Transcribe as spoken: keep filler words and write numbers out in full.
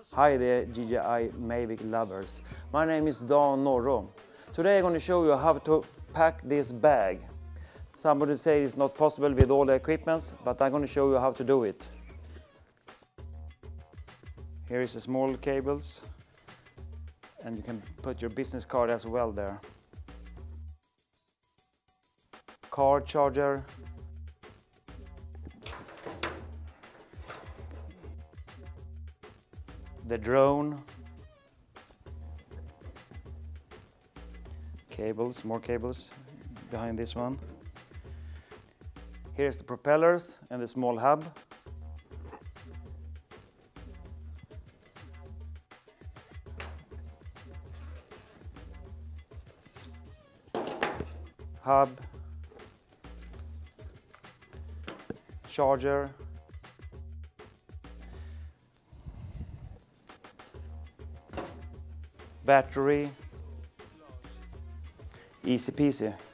Hi there J J I Mavic lovers. My name is Dan Norro. Today I'm going to show you how to pack this bag. Somebody say it's not possible with all the equipment, but I'm going to show you how to do it. Here is the small cables, and you can put your business card as well there. Car charger. The drone. Cables, more cables behind this one. Here's the propellers and the small hub. Hub. Charger. Battery. Easy peasy.